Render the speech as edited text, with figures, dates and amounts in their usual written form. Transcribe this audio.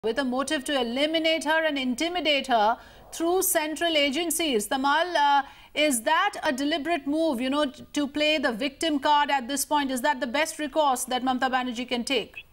with a motive to eliminate her and intimidate her through central agencies. Tamal, is that a deliberate move, to play the victim card at this point? Is that the best recourse that Mamata Banerjee can take?